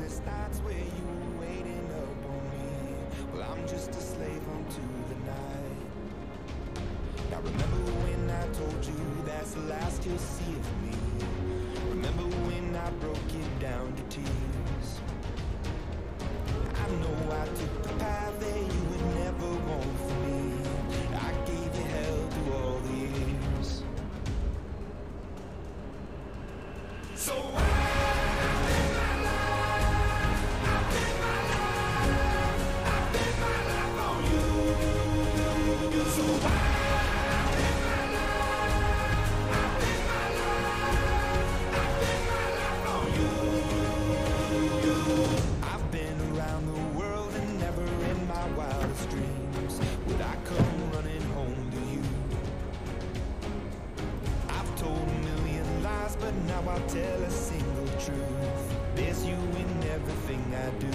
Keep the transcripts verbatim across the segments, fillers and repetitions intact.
hopeless nights where you were waiting up on me. Well, I'm just a slave unto the night. Now remember when I told you that's the last you'll see of me. Remember when I broke it down to tears. I know I took the path that you would never want for me. I gave you hell through all the years. So I now I'll tell a single truth. There's you in everything I do.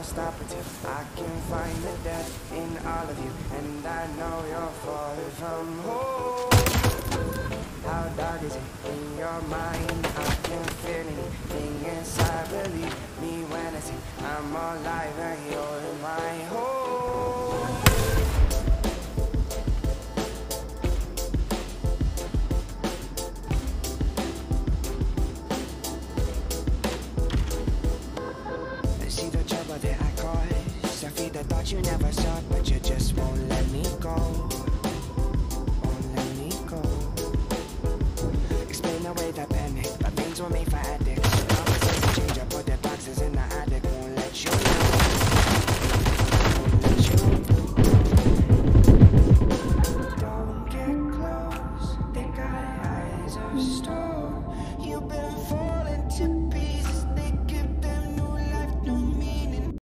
stop until I can find the death in all of you. And I know you're far from home. How dark is it in your mind? I can feel anything inside. Believe me when I say I'm alive and you're in my home. See the trouble that I caused. I feel the thought you never saw, but you just won't let me go. Won't let me go. Explain away the panic, but things will make fine.